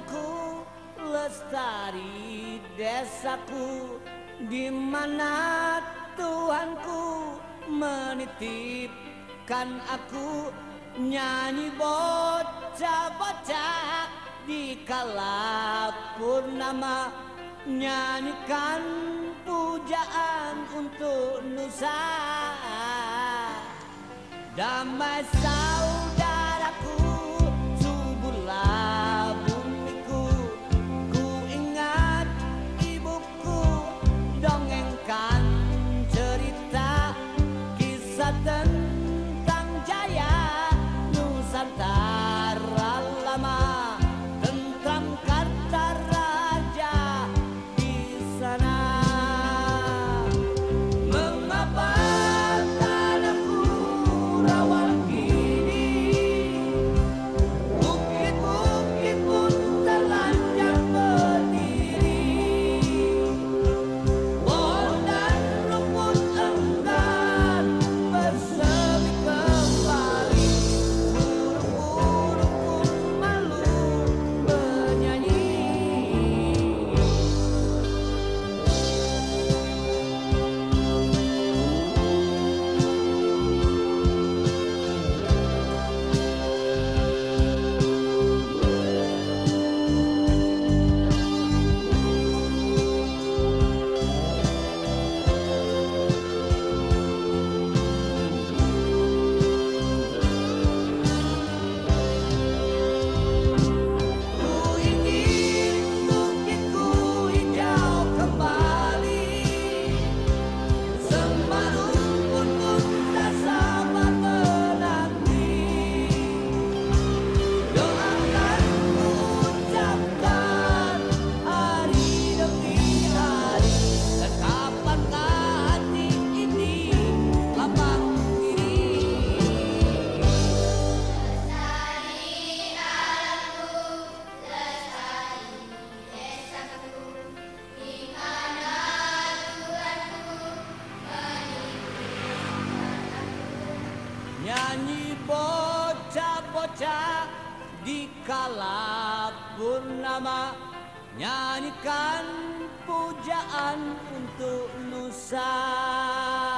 Tuhanku, lestari desaku, di mana Tuhanku menitipkan aku. Nyanyi bocah-bocah di kala purnama, nyanyikan pujaan untuk Nusa. Damai saudaraku, suburlah bumiku. Ku ingat ibuku dongengkan cerita kisah tentang jaya Nusantara lama, tentram kata raja di sana. Mengapa tanahku rawan kini, bukit-bukit pun telanjang berdiri, pohon dan rumput enggan bersemi kembali, burung-burung pun malu bernyanyi. Ku ingin bukitku hijau kembali, sembarung pun tak sabar menanti. Doakan ku ucapkan hari demi hari, dan kapankah hati ini lapang diri. Nyanyi bocah-bocah di kala purnama, nyanyikan pujaan untuk Nusa.